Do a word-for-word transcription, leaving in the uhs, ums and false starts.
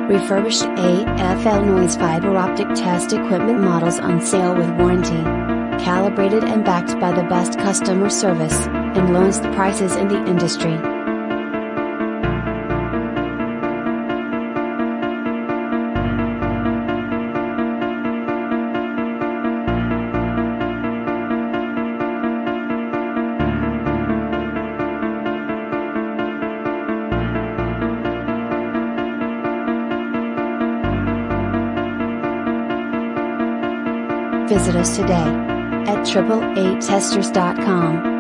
Refurbished A F L Noyes fiber optic test equipment models on sale with warranty. Calibrated and backed by the best customer service, and lowest prices in the industry. Visit us today at A A A Testers dot com.